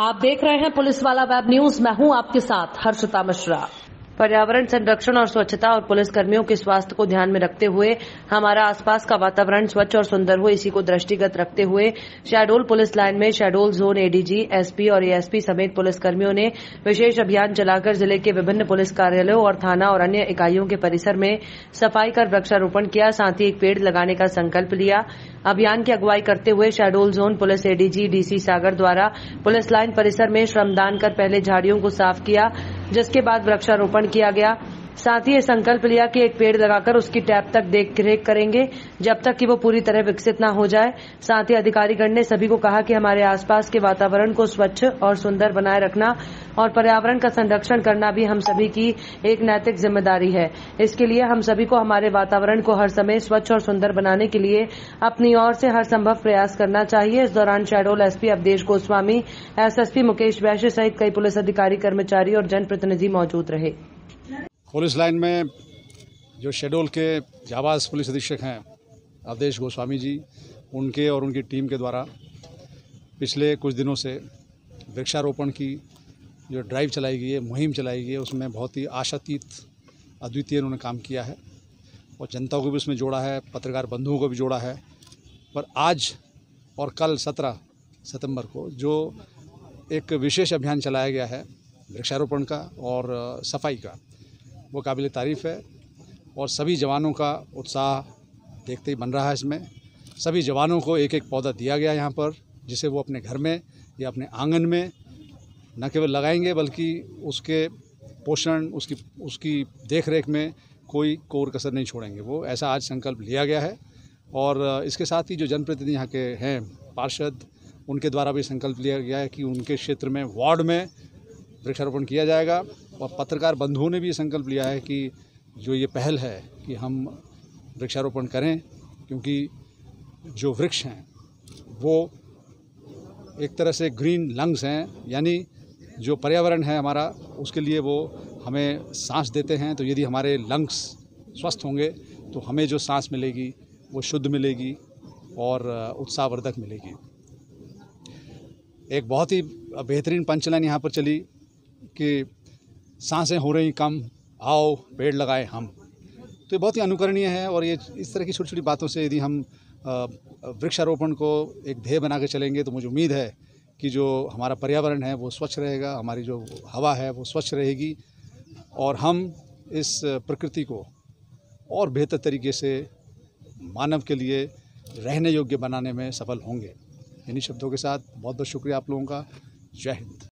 आप देख रहे हैं पुलिस वाला वेब न्यूज। मैं हूं आपके साथ हर्षिता मिश्रा। पर्यावरण संरक्षण और स्वच्छता और पुलिस कर्मियों के स्वास्थ्य को ध्यान में रखते हुए हमारा आसपास का वातावरण स्वच्छ और सुंदर हो, इसी को दृष्टिगत रखते हुए शहडोल पुलिस लाइन में शहडोल जोन एडीजी, एसपी और एएसपी समेत पुलिस कर्मियों ने विशेष अभियान चलाकर जिले के विभिन्न पुलिस कार्यालयों और थाना और अन्य इकाइयों के परिसर में सफाई कर वृक्षारोपण किया, साथ ही एक पेड़ लगाने का संकल्प लिया। अभियान की अगुवाई करते हुए Shahdol zone police ADG DC Sagar द्वारा पुलिस लाइन परिसर में श्रमदान कर पहले झाड़ियों को साफ किया, जिसके बाद वृक्षारोपण किया गया। साथ ही ये संकल्प लिया कि एक पेड़ लगाकर उसकी टैप तक देख-रेख करेंगे जब तक कि वो पूरी तरह विकसित न हो जाए। साथ ही अधिकारीगण ने सभी को कहा कि हमारे आसपास के वातावरण को स्वच्छ और सुंदर बनाए रखना और पर्यावरण का संरक्षण करना भी हम सभी की एक नैतिक जिम्मेदारी है। इसके लिए हम सभी को हमारे वातावरण को हर समय स्वच्छ और सुंदर बनाने के लिए अपनी ओर से हर संभव प्रयास करना चाहिए। इस दौरान शहडोल एसपी अवधेश गोस्वामी, एसएसपी मुकेश वैश्य सहित कई पुलिस अधिकारी, कर्मचारी और जनप्रतिनिधि मौजूद रहे। पुलिस लाइन में जो शहडोल के जाबाज पुलिस अधीक्षक हैं अवधेश गोस्वामी जी, उनके और उनकी टीम के द्वारा पिछले कुछ दिनों से वृक्षारोपण की जो ड्राइव चलाई गई है, मुहिम चलाई गई है, उसमें बहुत ही आशातीत अद्वितीय उन्होंने काम किया है और जनता को भी उसमें जोड़ा है, पत्रकार बंधुओं को भी जोड़ा है। पर आज और कल 17 सितंबर को जो एक विशेष अभियान चलाया गया है वृक्षारोपण का और सफाई का, वो काबिल तारीफ़ है और सभी जवानों का उत्साह देखते ही बन रहा है। इसमें सभी जवानों को एक एक पौधा दिया गया यहाँ पर, जिसे वो अपने घर में या अपने आंगन में न केवल लगाएंगे बल्कि उसके पोषण, उसकी देख रेख में कोई कोर कसर नहीं छोड़ेंगे। वो ऐसा आज संकल्प लिया गया है और इसके साथ ही जो जनप्रतिनिधि यहाँ के हैं, पार्षद, उनके द्वारा भी संकल्प लिया गया है कि उनके क्षेत्र में, वार्ड में वृक्षारोपण किया जाएगा। और पत्रकार बंधुओं ने भी संकल्प लिया है कि जो ये पहल है कि हम वृक्षारोपण करें, क्योंकि जो वृक्ष हैं वो एक तरह से ग्रीन लंग्स हैं, यानी जो पर्यावरण है हमारा, उसके लिए वो हमें सांस देते हैं। तो यदि हमारे लंग्स स्वस्थ होंगे तो हमें जो सांस मिलेगी वो शुद्ध मिलेगी और उत्साहवर्धक मिलेगी। एक बहुत ही बेहतरीन पंचलाइन यहाँ पर चली कि सांसें हो रही कम, आओ पेड़ लगाएं हम। तो ये बहुत ही अनुकरणीय है और ये इस तरह की छोटी छोटी बातों से यदि हम वृक्षारोपण को एक ध्येय बना के चलेंगे तो मुझे उम्मीद है कि जो हमारा पर्यावरण है वो स्वच्छ रहेगा, हमारी जो हवा है वो स्वच्छ रहेगी और हम इस प्रकृति को और बेहतर तरीके से मानव के लिए रहने योग्य बनाने में सफल होंगे। इन्हीं शब्दों के साथ बहुत बहुत शुक्रिया आप लोगों का। जय हिंद।